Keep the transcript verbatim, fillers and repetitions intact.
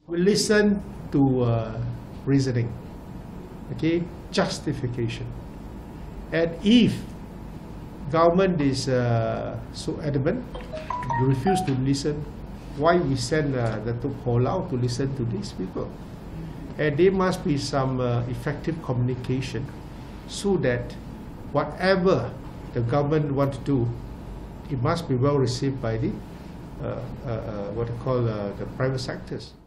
We listen to uh, reasoning, okay, justification. And if government is uh, so adamant, refuse to listen, why we send uh, the Datuk Ho Lau to listen to these people? And there must be some uh, effective communication so that whatever the government want to do, it must be well received by the uh, uh, uh, what they call uh, the private sectors.